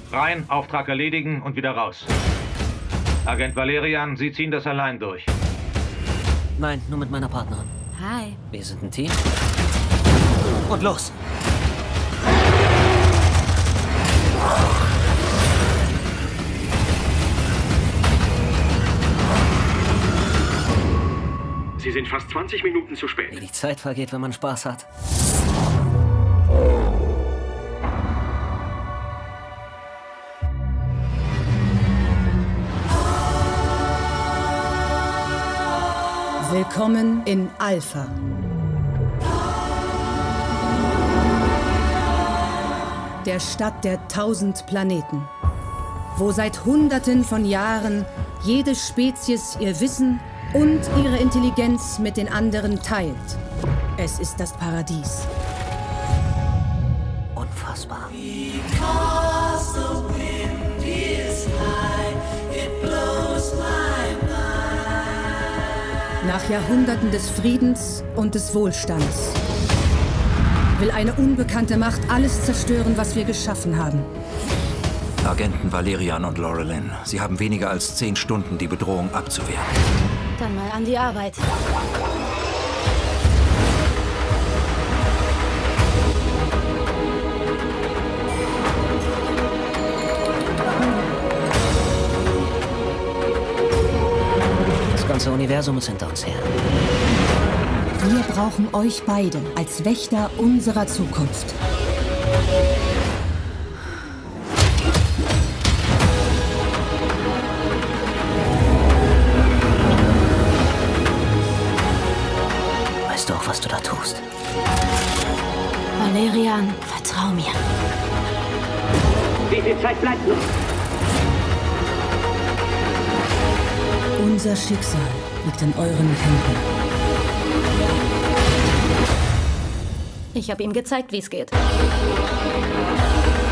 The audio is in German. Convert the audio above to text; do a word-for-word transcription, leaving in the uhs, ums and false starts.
Rein, Auftrag erledigen und wieder raus. Agent Valerian, Sie ziehen das allein durch. Nein, nur mit meiner Partnerin. Hi. Wir sind ein Team. Und los! Sie sind fast zwanzig Minuten zu spät. Wie die Zeit vergeht, wenn man Spaß hat. Willkommen in Alpha. Der Stadt der tausend Planeten. Wo seit Hunderten von Jahren jede Spezies ihr Wissen und ihre Intelligenz mit den anderen teilt. Es ist das Paradies. Unfassbar. Nach Jahrhunderten des Friedens und des Wohlstands will eine unbekannte Macht alles zerstören, was wir geschaffen haben. Agenten Valerian und Laurelin, Sie haben weniger als zehn Stunden, die Bedrohung abzuwehren. Dann mal an die Arbeit. Das ganze Universum ist hinter uns her. Wir brauchen euch beide als Wächter unserer Zukunft. Weißt du auch, was du da tust? Valerian, vertrau mir. Wie viel Zeit bleibt noch? Unser Schicksal liegt in euren Händen. Ich habe ihm gezeigt, wie es geht.